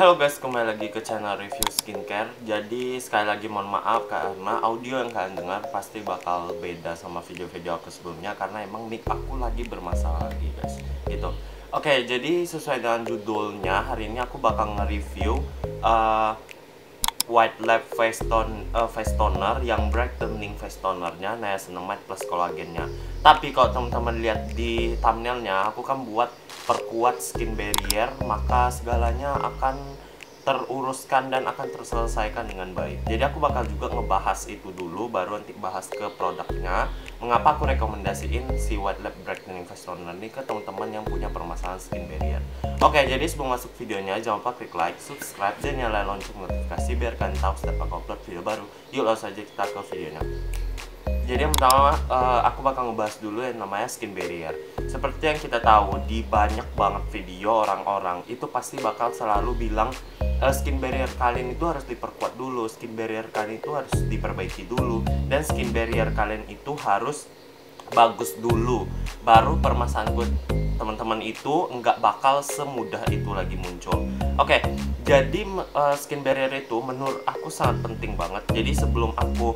Halo guys, kembali lagi ke channel review skincare. Jadi sekali lagi mohon maaf karena audio yang kalian dengar pasti bakal beda sama video-video aku sebelumnya, karena emang mic aku lagi bermasalah lagi guys, gitu. Oke, jadi sesuai dengan judulnya, hari ini aku bakal nge-review White Lab face toner yang brightening face tonernya niacinamide plus kolagennya. Tapi kalau teman-teman lihat di thumbnailnya, aku kan buat perkuat skin barrier, maka segalanya akan teruruskan dan akan terselesaikan dengan baik. Jadi aku bakal juga ngebahas itu dulu, baru nanti bahas ke produknya. Mengapa aku rekomendasiin si White Lab Brightening Face Toner ini ke teman-teman yang punya permasalahan skin barrier. Oke, jadi sebelum masuk videonya jangan lupa klik like, subscribe, dan nyalain lonceng notifikasi biar kalian tahu setiap aku upload video baru. Yuk langsung saja kita ke videonya. Jadi yang pertama aku bakal ngebahas dulu yang namanya skin barrier. Seperti yang kita tahu, di banyak banget video orang-orang itu pasti bakal selalu bilang skin barrier kalian itu harus diperkuat dulu, skin barrier kalian itu harus diperbaiki dulu, dan skin barrier kalian itu harus bagus dulu, baru permasalahan gue teman-teman itu nggak bakal semudah itu lagi muncul. Oke, jadi skin barrier itu menurut aku sangat penting banget. Jadi sebelum aku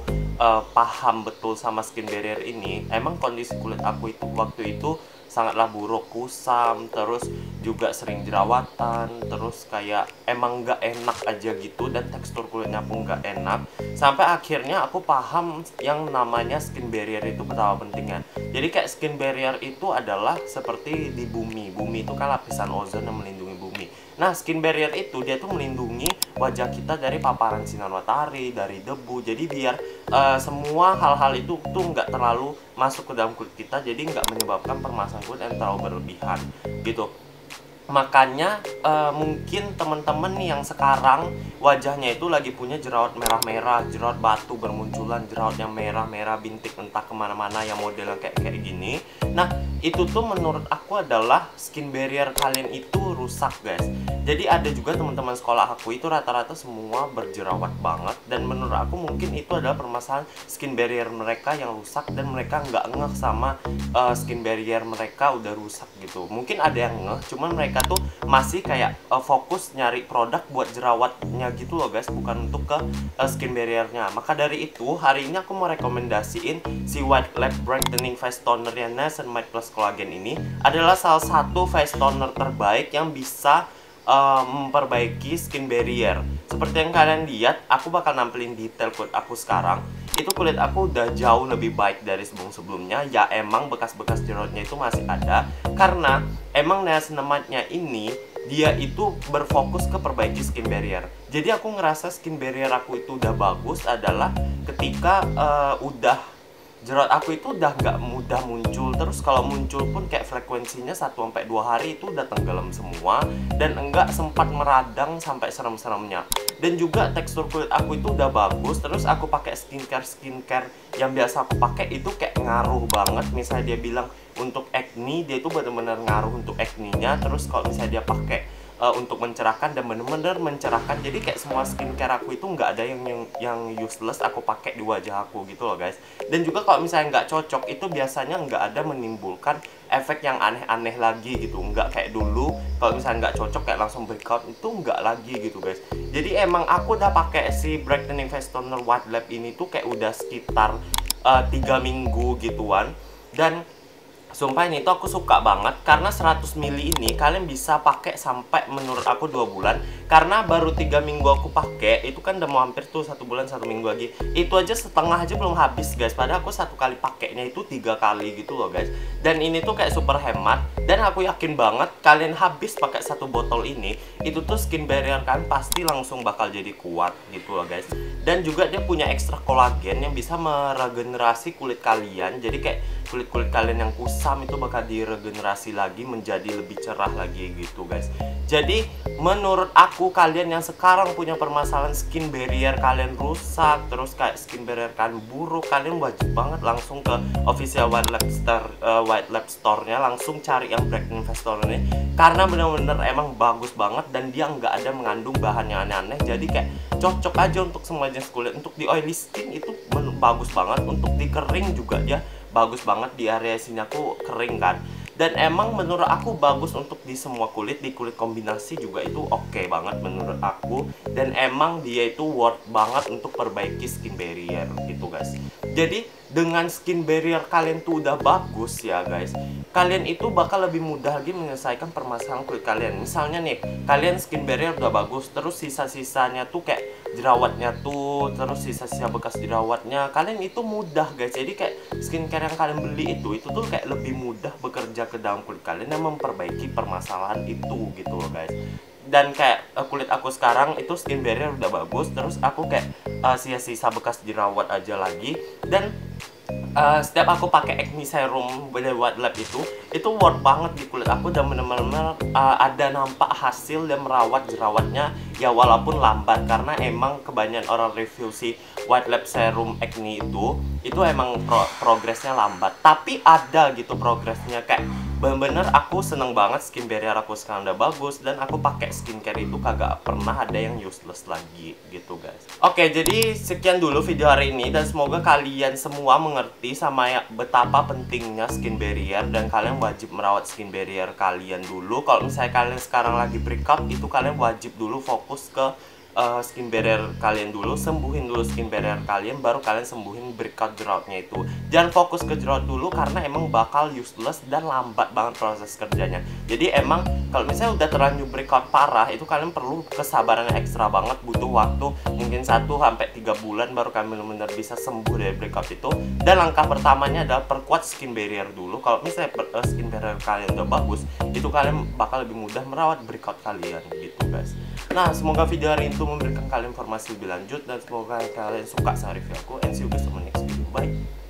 paham betul sama skin barrier ini, emang kondisi kulit aku itu waktu itu sangatlah buruk, kusam, terus juga sering jerawatan, terus kayak emang nggak enak aja gitu, dan tekstur kulitnya pun nggak enak. Sampai akhirnya aku paham yang namanya skin barrier itu betapa pentingnya. Jadi kayak skin barrier itu adalah seperti di bumi itu kan lapisan ozon yang melindungi bumi. Nah, skin barrier itu dia tuh melindungi wajah kita dari paparan sinar matahari, dari debu. Jadi biar semua hal-hal itu tuh nggak terlalu masuk ke dalam kulit kita, jadi nggak menyebabkan permasalahan kulit yang terlalu berlebihan gitu. Makanya mungkin teman-teman nih yang sekarang wajahnya itu lagi punya jerawat merah-merah, jerawat batu bermunculan, jerawat yang merah-merah bintik entah kemana-mana yang modelnya kayak gini. Nah, itu tuh menurut aku adalah skin barrier kalian itu rusak guys. Jadi ada juga teman-teman sekolah aku itu rata-rata semua berjerawat banget, dan menurut aku mungkin itu adalah permasalahan skin barrier mereka yang rusak, dan mereka nggak ngeh sama skin barrier mereka udah rusak gitu. Mungkin ada yang ngeh, cuman mereka tuh masih kayak fokus nyari produk buat jerawatnya gitu loh guys, bukan untuk ke skin barriernya. Maka dari itu hari ini aku mau rekomendasiin si White Lab Brightening Face Toner yang niacinamide plus kolagen ini adalah salah satu face toner terbaik yang bisa memperbaiki skin barrier. Seperti yang kalian lihat, aku bakal nampilin detail kulit aku sekarang. Itu kulit aku udah jauh lebih baik dari sebelum-sebelumnya. Ya emang bekas-bekas jerawatnya itu masih ada, karena emang niacinamide-nya ini dia itu berfokus ke perbaiki skin barrier. Jadi aku ngerasa skin barrier aku itu udah bagus adalah ketika udah jerawat aku itu udah nggak mudah muncul. Terus kalau muncul pun kayak frekuensinya 1-2 hari itu udah tenggelam semua, dan enggak sempat meradang sampai serem-seremnya. Dan juga tekstur kulit aku itu udah bagus. Terus aku pakai skincare yang biasa aku pakai itu kayak ngaruh banget. Misalnya dia bilang untuk acne, dia itu benar-benar ngaruh untuk acne-nya. Terus kalau misalnya dia pakai untuk mencerahkan, dan bener-bener mencerahkan. Jadi kayak semua skincare aku itu nggak ada yang useless aku pakai di wajah aku gitu loh guys. Dan juga kalau misalnya nggak cocok itu biasanya nggak ada menimbulkan efek yang aneh-aneh lagi gitu. Nggak kayak dulu kalau misalnya nggak cocok kayak langsung breakout, itu nggak lagi gitu guys. Jadi emang aku udah pakai si Brightening Face Toner White Lab ini tuh kayak udah sekitar 3 minggu gituan. Dan sumpah ini tuh aku suka banget, karena 100 ml ini kalian bisa pakai sampai menurut aku 2 bulan. Karena baru 3 minggu aku pakai, itu kan udah mau hampir tuh 1 bulan 1 minggu lagi. Itu aja setengah aja belum habis guys. Padahal aku satu kali pakainya itu 3 kali gitu loh guys. Dan ini tuh kayak super hemat, dan aku yakin banget kalian habis pakai 1 botol ini, itu tuh skin barrier kan pasti langsung bakal jadi kuat gitu loh guys. Dan juga dia punya ekstra kolagen yang bisa meregenerasi kulit kalian. Jadi kayak kulit-kulit kalian yang kusam itu bakal diregenerasi lagi menjadi lebih cerah lagi gitu guys. Jadi menurut aku kalian yang sekarang punya permasalahan skin barrier kalian rusak, terus kayak skin barrier kalian buruk, kalian wajib banget langsung ke official White Lab Store-nya, langsung cari yang Brightening Face Toner ini, karena bener-bener emang bagus banget, dan dia nggak ada mengandung bahan yang aneh-aneh. Jadi kayak cocok aja untuk semua jenis kulit. Untuk di oily skin itu bagus banget, untuk di kering juga dia bagus banget. Di area sini aku kering kan, Dan emang menurut aku bagus untuk di semua kulit, di kulit kombinasi juga itu oke banget menurut aku. Dan emang dia itu worth banget untuk perbaiki skin barrier gitu guys. Jadi dengan skin barrier kalian tuh udah bagus ya guys, kalian itu bakal lebih mudah lagi menyelesaikan permasalahan kulit kalian. Misalnya nih, kalian skin barrier udah bagus, terus sisa-sisanya tuh kayak jerawatnya tuh, terus sisa-sisa bekas jerawatnya, kalian itu mudah guys. Jadi kayak skincare yang kalian beli itu tuh kayak lebih mudah bekerja ke dalam kulit kalian dan memperbaiki permasalahan itu gitu loh guys. Dan kayak kulit aku sekarang itu skin barrier udah bagus, terus aku kayak sisa-sisa bekas jerawat aja lagi. Dan setiap aku pakai acne serum dari White Lab itu worth banget di kulit aku, dan bener-bener ada nampak hasil dan merawat jerawatnya ya, walaupun lambat karena emang kebanyakan orang review si White Lab serum acne itu emang progresnya lambat, tapi ada gitu progresnya. Kayak bener-bener aku seneng banget skin barrier aku sekarang udah bagus, dan aku pakai skincare itu kagak pernah ada yang useless lagi gitu guys. Oke, jadi sekian dulu video hari ini, dan semoga kalian semua mengerti sama betapa pentingnya skin barrier, dan kalian wajib merawat skin barrier kalian dulu. Kalau misalnya kalian sekarang lagi breakout, itu kalian wajib dulu fokus ke skin barrier kalian dulu, sembuhin dulu skin barrier kalian, baru kalian sembuhin breakout jerawatnya itu. Jangan fokus ke jerawat dulu karena emang bakal useless dan lambat banget proses kerjanya. Jadi emang kalau misalnya udah terlanjur breakout parah, itu kalian perlu kesabaran yang ekstra banget, butuh waktu mungkin 1-3 bulan baru kalian benar-benar bisa sembuh dari breakout itu. Dan langkah pertamanya adalah perkuat skin barrier dulu. Kalau misalnya skin barrier kalian udah bagus, itu kalian bakal lebih mudah merawat breakout kalian gitu guys. Nah, semoga video hari itu memberikan kalian informasi lebih lanjut, dan semoga kalian suka sama review aku. And see you guys on the next video. Bye.